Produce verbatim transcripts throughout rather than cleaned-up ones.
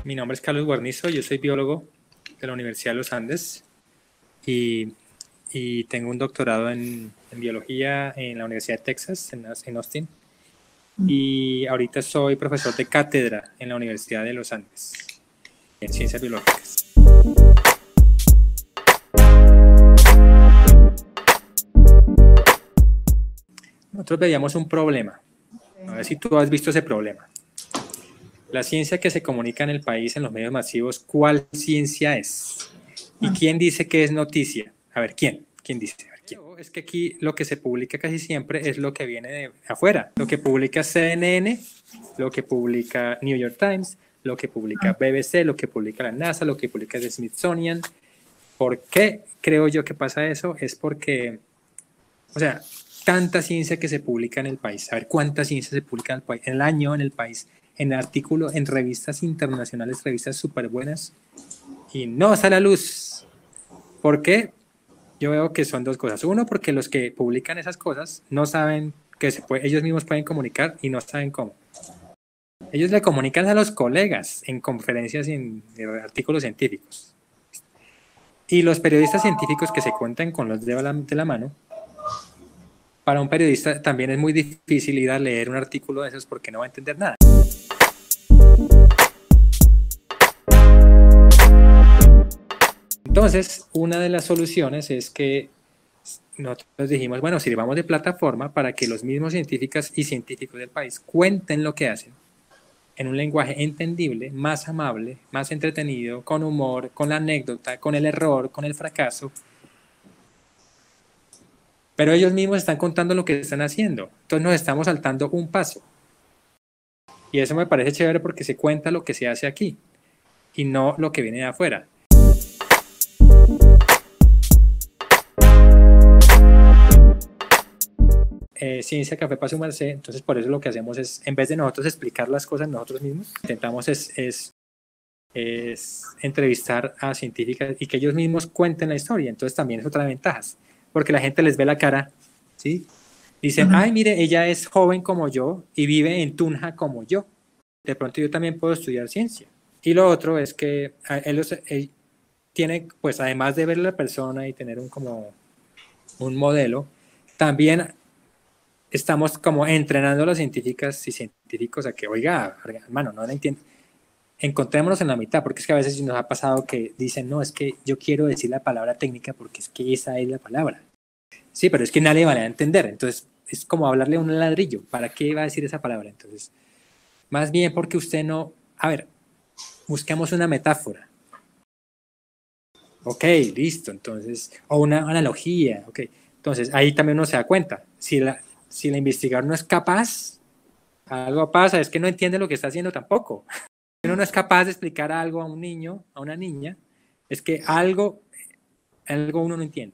Mi nombre es Carlos Guarnizo, yo soy biólogo de la Universidad de los Andes y, y tengo un doctorado en, en biología en la Universidad de Texas, en, en Austin, y ahorita soy profesor de cátedra en la Universidad de los Andes, en ciencias biológicas. Nosotros veíamos un problema, a ver si tú has visto ese problema. La ciencia que se comunica en el país, en los medios masivos, ¿cuál ciencia es? ¿Y quién dice que es noticia? A ver, ¿quién? ¿Quién dice? A ver, ¿quién? Es que aquí lo que se publica casi siempre es lo que viene de afuera. Lo que publica C N N, lo que publica New York Times, lo que publica B B C, lo que publica la NASA, lo que publica el Smithsonian. ¿Por qué creo yo que pasa eso? Es porque, o sea, tanta ciencia que se publica en el país. A ver, ¿cuánta ciencia se publica en el país? En el año en el país. En artículos, en revistas internacionales, revistas súper buenas, y no sale a luz. ¿Por qué? Yo veo que son dos cosas. Uno, porque los que publican esas cosas no saben que se puede, ellos mismos pueden comunicar y no saben cómo. Ellos le comunican a los colegas en conferencias y en, en artículos científicos. Y los periodistas científicos que se cuentan con los dedos de la mano, para un periodista también es muy difícil ir a leer un artículo de esos porque no va a entender nada. Entonces, una de las soluciones es que nosotros dijimos, bueno, sirvamos de plataforma para que los mismos científicas y científicos del país cuenten lo que hacen en un lenguaje entendible, más amable, más entretenido, con humor, con la anécdota, con el error, con el fracaso. Pero ellos mismos están contando lo que están haciendo. Entonces nos estamos saltando un paso. Y eso me parece chévere porque se cuenta lo que se hace aquí y no lo que viene de afuera. Eh, Ciencia, Café para su merced, entonces por eso lo que hacemos es, en vez de nosotros explicar las cosas nosotros mismos, intentamos es, es, es entrevistar a científicas y que ellos mismos cuenten la historia. Entonces también es otra de las ventajas, porque la gente les ve la cara, ¿sí? Dicen, ay, mire, ella es joven como yo y vive en Tunja como yo. De pronto yo también puedo estudiar ciencia. Y lo otro es que él, él tiene, pues además de ver a la persona y tener un, como, un modelo, también estamos como entrenando a las científicas y científicos a que, oiga, hermano, no la entiendo. Encontrémonos en la mitad, porque es que a veces nos ha pasado que dicen, no, es que yo quiero decir la palabra técnica porque es que esa es la palabra. Sí, pero es que nadie va a entender, entonces es como hablarle a un ladrillo, ¿para qué va a decir esa palabra? Entonces, más bien porque usted no, a ver, busquemos una metáfora. Ok, listo, entonces, o una analogía, ok, entonces ahí también uno se da cuenta, si la, si la investigador no es capaz, algo pasa, es que no entiende lo que está haciendo tampoco. Si uno no es capaz de explicar algo a un niño, a una niña, es que algo, algo uno no entiende.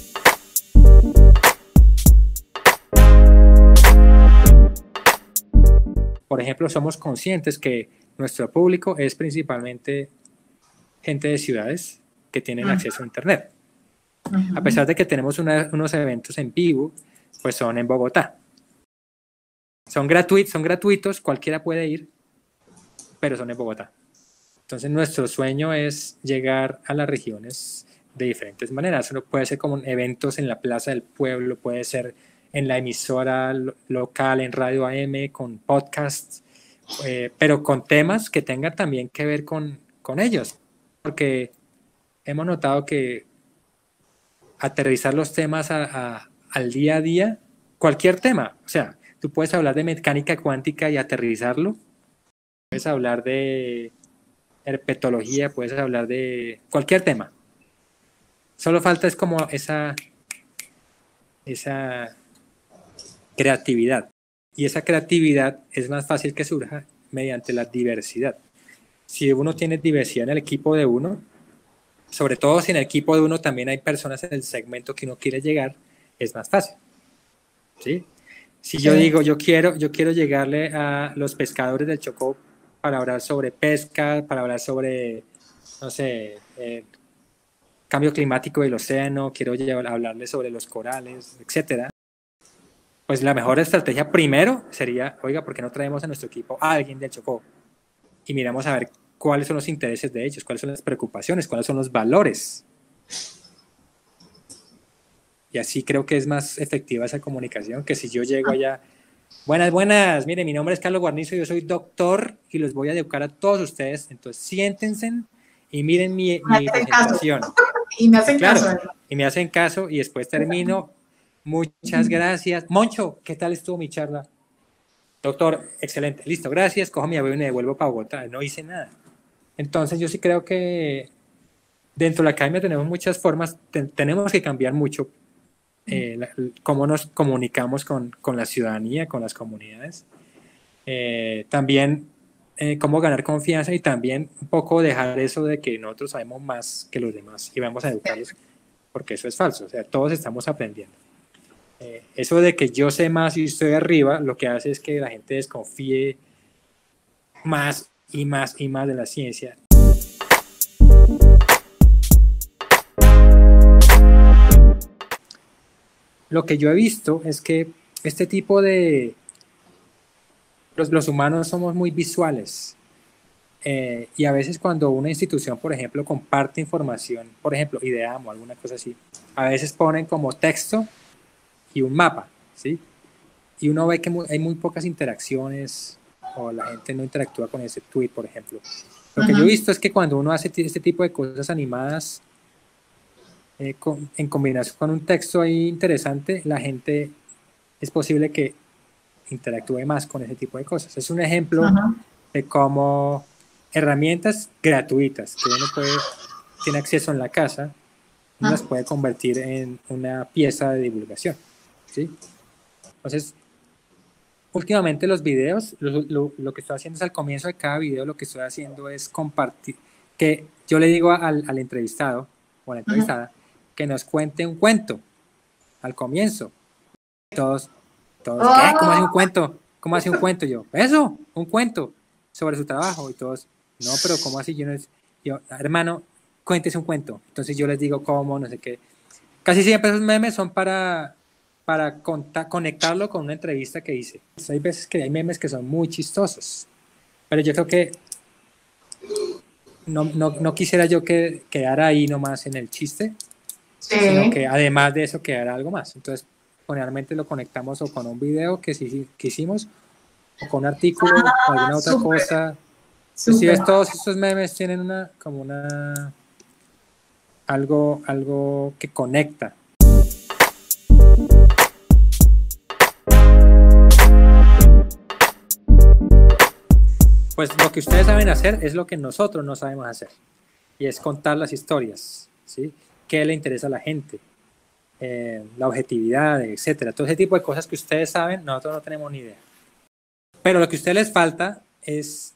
Por ejemplo, somos conscientes que nuestro público es principalmente gente de ciudades que tienen uh-huh. acceso a Internet. Uh-huh. A pesar de que tenemos una, unos eventos en vivo, pues son en Bogotá. Son gratuitos, son gratuitos, cualquiera puede ir, pero son en Bogotá. Entonces nuestro sueño es llegar a las regiones de diferentes maneras. Uno puede ser como eventos en la Plaza del Pueblo, puede ser en la emisora local, en Radio A M, con podcasts, eh, pero con temas que tengan también que ver con, con ellos, porque hemos notado que aterrizar los temas a, a, al día a día, cualquier tema, o sea, tú puedes hablar de mecánica cuántica y aterrizarlo, puedes hablar de herpetología, puedes hablar de cualquier tema. Solo falta es como esa, esa creatividad. Y esa creatividad es más fácil que surja mediante la diversidad. Si uno tiene diversidad en el equipo de uno, sobre todo si en el equipo de uno también hay personas en el segmento que uno quiere llegar, es más fácil. ¿Sí? Si yo digo, yo quiero, yo quiero llegarle a los pescadores del Chocó para hablar sobre pesca, para hablar sobre, no sé, eh, cambio climático del océano, quiero llevar, hablarles sobre los corales, etcétera. Pues la mejor estrategia primero sería, oiga, ¿por qué no traemos a nuestro equipo a alguien del Chocó? Y miramos a ver cuáles son los intereses de ellos, cuáles son las preocupaciones, cuáles son los valores. Y así creo que es más efectiva esa comunicación que si yo llego allá, buenas, buenas, mire, mi nombre es Carlos Guarnizo, yo soy doctor y los voy a educar a todos ustedes, entonces siéntense y miren mi, mi presentación. Y me hacen claro, caso. Y me hacen caso y después termino. Muchas gracias. Moncho, ¿qué tal estuvo mi charla? Doctor, excelente, listo, gracias, cojo mi avión y me devuelvo para Bogotá, no hice nada. Entonces yo sí creo que dentro de la academia tenemos muchas formas, ten, tenemos que cambiar mucho eh, la, cómo nos comunicamos con, con la ciudadanía, con las comunidades. Eh, también eh, cómo ganar confianza y también un poco dejar eso de que nosotros sabemos más que los demás y vamos a educarlos, porque eso es falso, o sea, todos estamos aprendiendo. Eh, eso de que yo sé más y estoy arriba, lo que hace es que la gente desconfíe más y más y más de la ciencia. Lo que yo he visto es que este tipo de... Los, los humanos somos muy visuales eh, y a veces cuando una institución, por ejemplo, comparte información, por ejemplo, IDEAM o alguna cosa así, a veces ponen como texto y un mapa, ¿sí? Y uno ve que muy, hay muy pocas interacciones o la gente no interactúa con ese tweet, por ejemplo. Lo que uh-huh. yo he visto es que cuando uno hace este tipo de cosas animadas eh, con, en combinación con un texto ahí interesante, la gente es posible que interactúe más con ese tipo de cosas. Es un ejemplo uh-huh. de cómo herramientas gratuitas que uno puede, tiene acceso en la casa, uno uh-huh. las puede convertir en una pieza de divulgación. ¿Sí? Entonces, últimamente los videos, lo, lo, lo que estoy haciendo es al comienzo de cada video, lo que estoy haciendo es compartir, que yo le digo al, al entrevistado o a la entrevistada, uh-huh. que nos cuente un cuento al comienzo. Todos, todos, oh. ¿qué? ¿Cómo hace un cuento? ¿Cómo hace un cuento? Yo, eso, un cuento sobre su trabajo. Y todos, no, pero ¿cómo así? Yo, no, yo hermano, cuéntese un cuento. Entonces yo les digo cómo, no sé qué. Casi siempre esos memes son para... para conectarlo con una entrevista que hice. Hay veces que hay memes que son muy chistosos, pero yo creo que no, no, no quisiera yo que quedara ahí nomás en el chiste, sí. sino que además de eso quedara algo más. Entonces, generalmente lo conectamos o con un video que, sí, que hicimos, o con un artículo, ah, o alguna otra super, cosa. Entonces, si ves, todos estos memes tienen una, como una, algo, algo que conecta. Pues lo que ustedes saben hacer es lo que nosotros no sabemos hacer, y es contar las historias, ¿sí? ¿Qué le interesa a la gente? Eh, la objetividad, etcétera. Todo ese tipo de cosas que ustedes saben, nosotros no tenemos ni idea. Pero lo que a ustedes les falta es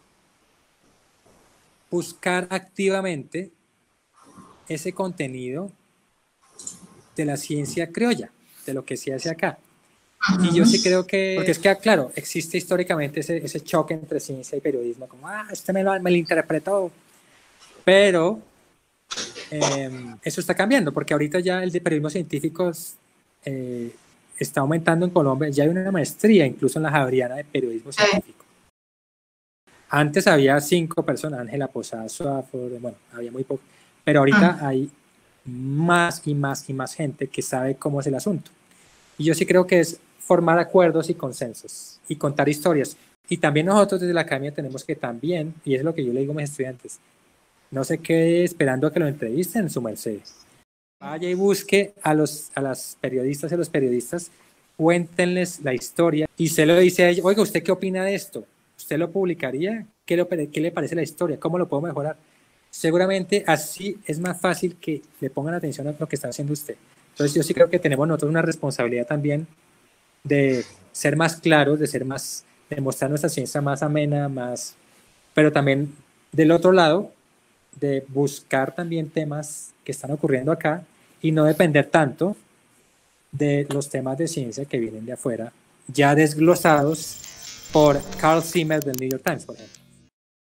buscar activamente ese contenido de la ciencia criolla, de lo que se hace acá. Y yo sí creo que, porque es que, claro, existe históricamente ese, ese choque entre ciencia y periodismo, como, ah, este me lo, me lo interpretó, pero eh, eso está cambiando, porque ahorita ya el de periodismo científico eh, está aumentando en Colombia, ya hay una maestría incluso en la Javeriana de periodismo científico. Antes había cinco personas, Ángela Posada, Swafford, bueno, había muy poco, pero ahorita ah. hay más y más y más gente que sabe cómo es el asunto. Y yo sí creo que es formar acuerdos y consensos y contar historias. Y también nosotros desde la academia tenemos que también, y es lo que yo le digo a mis estudiantes, no se quede esperando a que lo entrevisten, su merced. Vaya y busque a los a las periodistas y a los periodistas, cuéntenles la historia y se lo dice a ellos, oiga, ¿usted qué opina de esto? ¿Usted lo publicaría? ¿Qué, lo, ¿Qué le parece la historia? ¿Cómo lo puedo mejorar? Seguramente así es más fácil que le pongan atención a lo que está haciendo usted. Entonces yo sí creo que tenemos nosotros una responsabilidad también de ser más claros, de ser más, de mostrar nuestra ciencia más amena, más, pero también del otro lado, de buscar también temas que están ocurriendo acá y no depender tanto de los temas de ciencia que vienen de afuera, ya desglosados por Carl Zimmer del New York Times, por ejemplo.